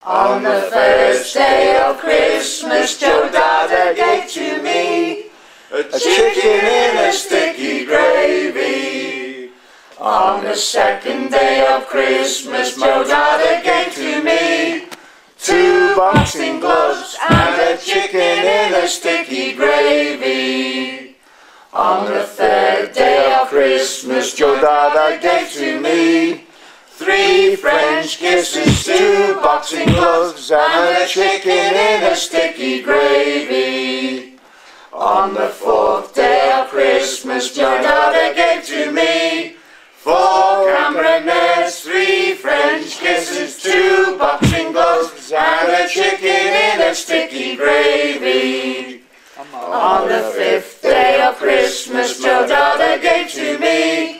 On the first day of Christmas, Jodada gave to me a chicken in a sticky gravy. On the second day of Christmas, Jodada gave to me 2 boxing gloves and a chicken in a sticky gravy. On the third day of Christmas, Jodada gave to me 3 French kisses, 2 boxing gloves and a chicken in a sticky gravy. On the 4th day of Christmas, Jodada gave to me 4 cameranettes, 3 French kisses, 2 boxing gloves and a chicken in a sticky gravy. On the 5th day of Christmas, Jodada gave to me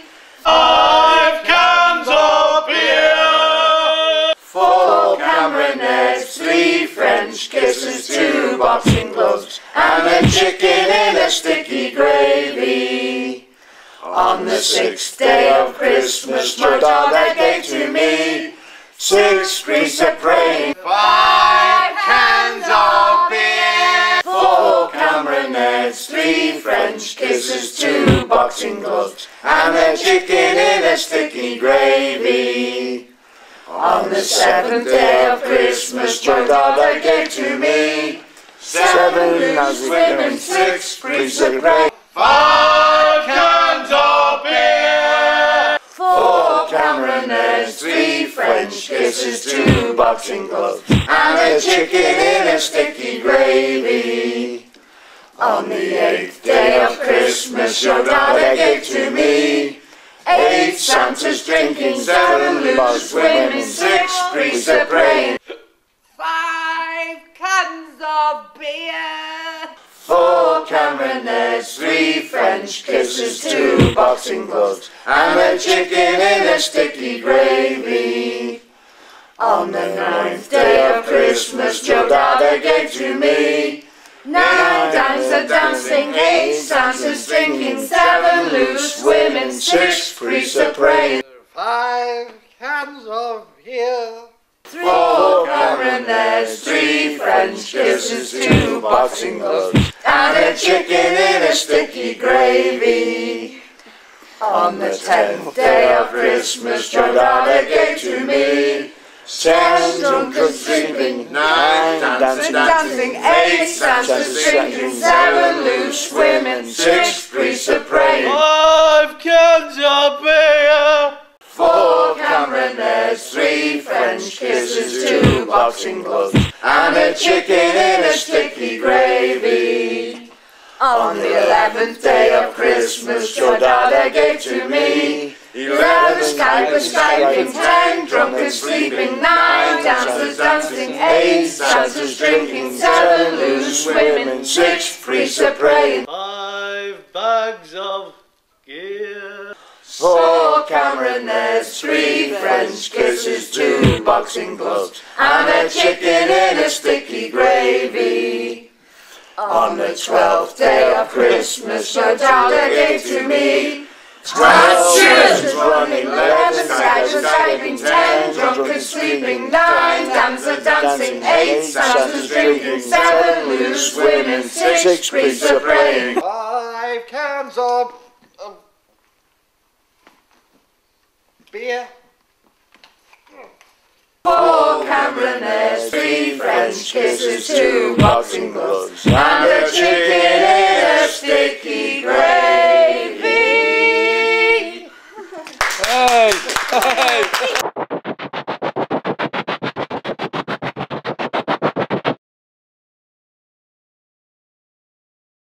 5 cans of beer, 4 cameranettes, 3 French kisses, 2 boxing gloves and a chicken in a sticky gravy. On the 6th day of Christmas, Jodada gave to me 6 grease of praying, 5 cans of beer, 4 cameranettes, 3 French kisses, 2 boxing gloves and a chicken in a sticky gravy. On the 7th day of Christmas, Jodada gave to me 7 loose women, 6 grease of praying, 5 cans of beer, 4 cameranettes, 3 French kisses, 2 boxing gloves and a chicken in a sticky gravy. On the 8th day of Christmas, Jodada gave to me 8 Santas drinking, 7 loose women, 6 priests a praying, 5 cans of beer, 4 cameranettes, 3 French kisses, 2 boxing gloves and a chicken in a sticky gravy. On the 9th day of Christmas, Jodada gave to me 9 dancers dancing, 8 Santas drinking, 7 loose women, 6 priests a praying, 5 cans of beer, 4 cameranettes, 3 French kisses, 2 boxing gloves and a chicken in a sticky gravy. On the 10th day of Christmas, Jodada gave to me 10 drunkards drinking, 9 dancing, 8 Santas drinking, 7 loose women, 6 priests a praying, 5 cans of beer, 4 cameranettes, 3 French kisses, 2 boxing gloves and a chicken in a sticky gravy. On the 11th day of Christmas, Jodada gave to me 11 Skypers skyping, 10 drunkards sleeping, 9 dancers dancing, 8 Santas drinking, 7 loose women, 6 priests a praying, 5 bags of gear, 4 cameranettes, 3 French kisses, 2 boxing gloves and a chicken in a sticky gravy. On the 12th day of Christmas, Jodada gave to me 12 children running, 11 Skypers skyping, 10 drunkards sleeping, 9 dancers dancing, 8 Santas drinking, 7 loose women, 6 priests a praying, 5 cans of beer, 4 cameranettes, 3 French kisses, 2 boxing gloves and a chicken